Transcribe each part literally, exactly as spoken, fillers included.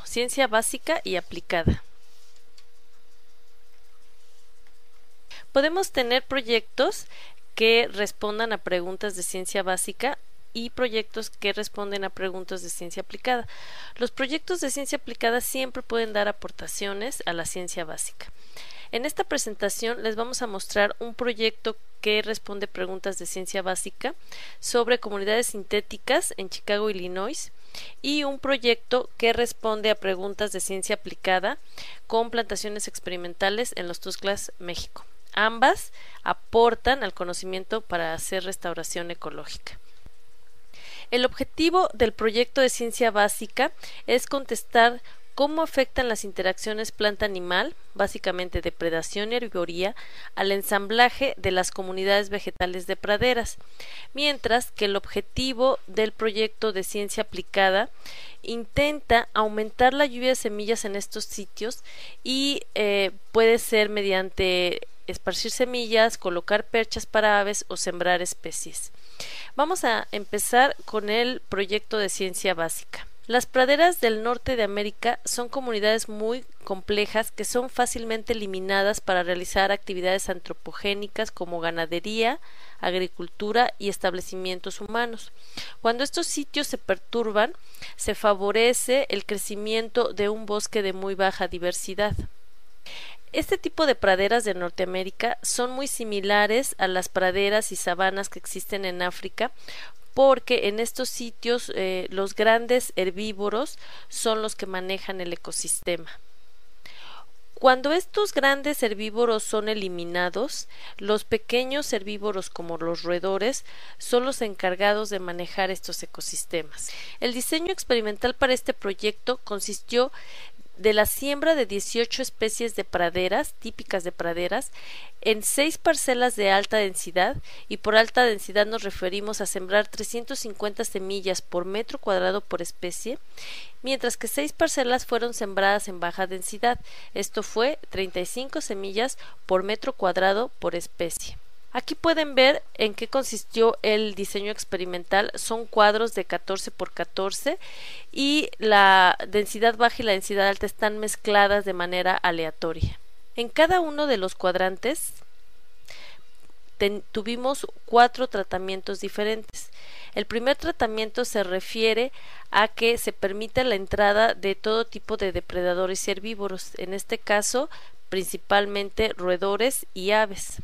ciencia básica y aplicada. Podemos tener proyectos que respondan a preguntas de ciencia básica y proyectos que responden a preguntas de ciencia aplicada. Los proyectos de ciencia aplicada siempre pueden dar aportaciones a la ciencia básica. En esta presentación les vamos a mostrar un proyecto que responde preguntas de ciencia básica sobre comunidades sintéticas en Chicago, Illinois, y un proyecto que responde a preguntas de ciencia aplicada con plantaciones experimentales en los Tuxtlas, México. Ambas aportan al conocimiento para hacer restauración ecológica. El objetivo del proyecto de ciencia básica es contestar cómo afectan las interacciones planta-animal, básicamente depredación y herbivoría, al ensamblaje de las comunidades vegetales de praderas, mientras que el objetivo del proyecto de ciencia aplicada intenta aumentar la lluvia de semillas en estos sitios y eh, puede ser mediante esparcir semillas, colocar perchas para aves o sembrar especies. Vamos a empezar con el proyecto de ciencia básica. Las praderas del norte de América son comunidades muy complejas que son fácilmente eliminadas para realizar actividades antropogénicas como ganadería, agricultura y establecimientos humanos. Cuando estos sitios se perturban, se favorece el crecimiento de un bosque de muy baja diversidad. Este tipo de praderas de Norteamérica son muy similares a las praderas y sabanas que existen en África, porque en estos sitios eh, los grandes herbívoros son los que manejan el ecosistema. Cuando estos grandes herbívoros son eliminados, los pequeños herbívoros como los roedores son los encargados de manejar estos ecosistemas. El diseño experimental para este proyecto consistió de la siembra de dieciocho especies de praderas, típicas de praderas, en seis parcelas de alta densidad, y por alta densidad nos referimos a sembrar trescientas cincuenta semillas por metro cuadrado por especie, mientras que seis parcelas fueron sembradas en baja densidad, esto fue treinta y cinco semillas por metro cuadrado por especie. Aquí pueden ver en qué consistió el diseño experimental. Son cuadros de catorce por catorce y la densidad baja y la densidad alta están mezcladas de manera aleatoria. En cada uno de los cuadrantes ten, tuvimos cuatro tratamientos diferentes. El primer tratamiento se refiere a que se permite la entrada de todo tipo de depredadores y herbívoros, en este caso principalmente roedores y aves.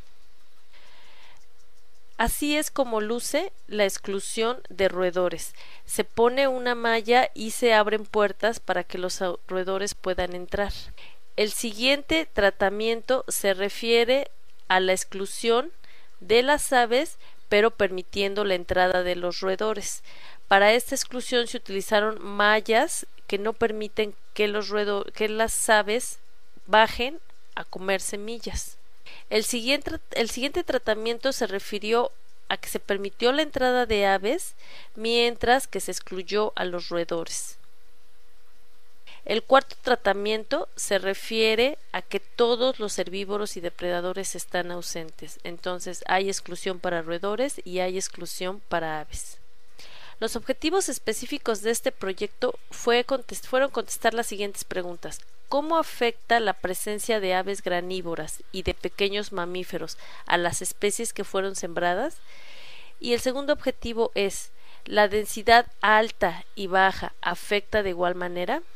Así es como luce la exclusión de roedores. Se pone una malla y se abren puertas para que los roedores puedan entrar. El siguiente tratamiento se refiere a la exclusión de las aves, pero permitiendo la entrada de los roedores. Para esta exclusión se utilizaron mallas que no permiten que, los roedores, que las aves bajen a comer semillas. El siguiente, el siguiente tratamiento se refirió a que se permitió la entrada de aves, mientras que se excluyó a los roedores. El cuarto tratamiento se refiere a que todos los herbívoros y depredadores están ausentes, entonces hay exclusión para roedores y hay exclusión para aves. Los objetivos específicos de este proyecto fue contest- fueron contestar las siguientes preguntas. ¿Cómo afecta la presencia de aves granívoras y de pequeños mamíferos a las especies que fueron sembradas? Y el segundo objetivo es, ¿la densidad alta y baja afecta de igual manera?